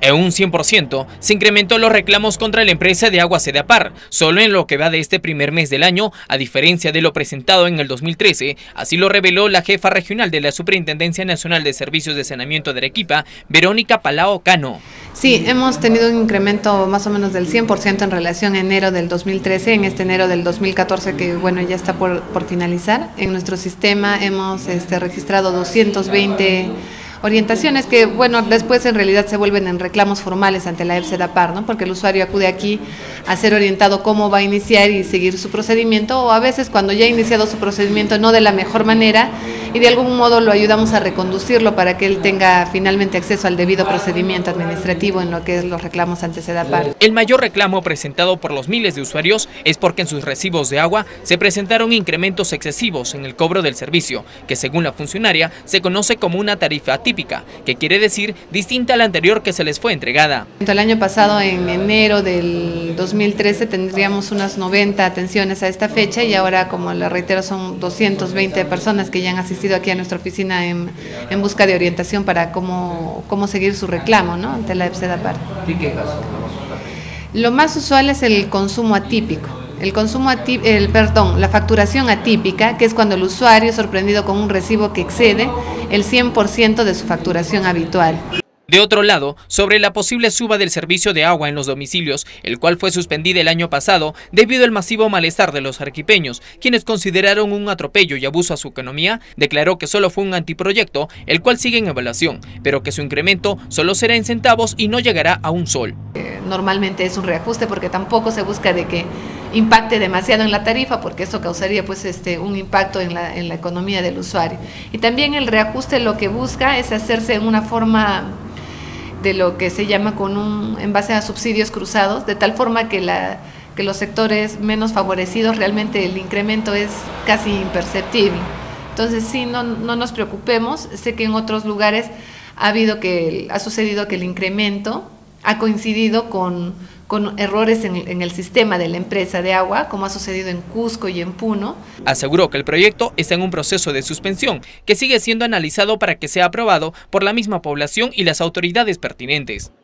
En un 100% se incrementó los reclamos contra la empresa de agua Sedapar, solo en lo que va de este primer mes del año, a diferencia de lo presentado en el 2013, así lo reveló la jefa regional de la Superintendencia Nacional de Servicios de Saneamiento de Arequipa, Verónica Palao Cano. Sí, hemos tenido un incremento más o menos del 100% en relación a enero del 2013, en este enero del 2014 que bueno ya está por finalizar. En nuestro sistema hemos registrado 220 orientaciones que, bueno, después en realidad se vuelven en reclamos formales ante la Sedapar, ¿no? Porque el usuario acude aquí a ser orientado cómo va a iniciar y seguir su procedimiento, o a veces cuando ya ha iniciado su procedimiento no de la mejor manera y de algún modo lo ayudamos a reconducirlo para que él tenga finalmente acceso al debido procedimiento administrativo en lo que es los reclamos ante Sedapar. El mayor reclamo presentado por los miles de usuarios es porque en sus recibos de agua se presentaron incrementos excesivos en el cobro del servicio, que según la funcionaria se conoce como una tarifa típica, que quiere decir distinta a la anterior que se les fue entregada. El año pasado, en enero del 2013, tendríamos unas 90 atenciones a esta fecha y ahora, como le reitero, son 220 personas que ya han asistido aquí a nuestra oficina en busca de orientación para cómo seguir su reclamo, ¿no? Ante la Sedapar. ¿Y qué caso? Lo más usual es el consumo atípico. La facturación atípica, que es cuando el usuario es sorprendido con un recibo que excede el 100% de su facturación habitual. De otro lado, sobre la posible suba del servicio de agua en los domicilios, el cual fue suspendida el año pasado debido al masivo malestar de los arequipeños, quienes consideraron un atropello y abuso a su economía, declaró que solo fue un antiproyecto, el cual sigue en evaluación, pero que su incremento solo será en centavos y no llegará a un sol. Normalmente es un reajuste porque tampoco se busca de que impacte demasiado en la tarifa, porque eso causaría pues un impacto en la economía del usuario. Y también el reajuste lo que busca es hacerse en una forma de lo que se llama en base a subsidios cruzados, de tal forma que los sectores menos favorecidos realmente el incremento es casi imperceptible. Entonces sí, no nos preocupemos. Sé que en otros lugares ha sucedido que el incremento ha coincidido con errores en el sistema de la empresa de agua, como ha sucedido en Cusco y en Puno. Aseguró que el proyecto está en un proceso de suspensión, que sigue siendo analizado para que sea aprobado por la misma población y las autoridades pertinentes.